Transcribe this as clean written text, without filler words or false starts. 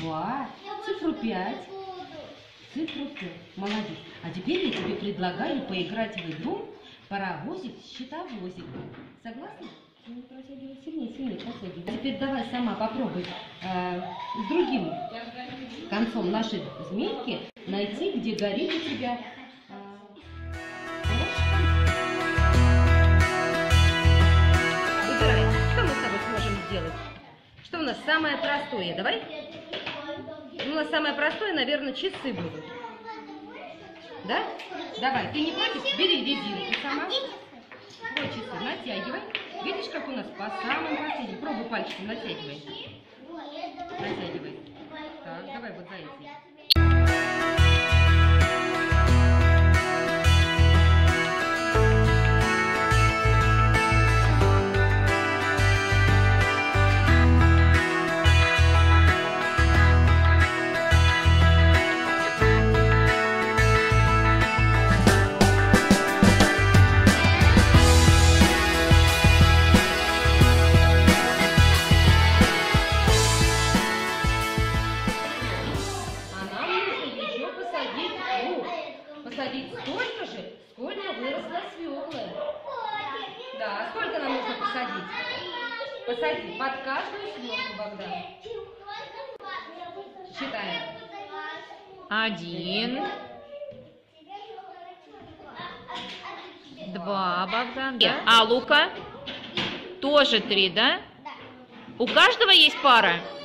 2, цифру 5. Цифру 5. Молодец. А теперь я тебе предлагаю поиграть в игру паровозик-счетовозик. Согласна? Сильнее, сильнее протягивай. А теперь давай сама попробуй с другим концом нашей змейки найти, где горит у тебя. Выбирай, что мы с тобой сможем сделать? Что у нас самое простое? Давай. У нас самое простое, наверное, часы будут. Да? Давай, ты не против? Бери резинку сама. Вот часы, натягивай. Видишь, как у нас по самым последним. Пробуй пальчиком, натягивай. Натягивай. Так, давай вот за эти. Посадить столько же, сколько выросла свекла. Да, сколько нам нужно посадить? Посадить под каждую свеклу, Богдан. Считаем. 1, 2, Богдан. Да? А Лука? Тоже 3, да? У каждого есть пара?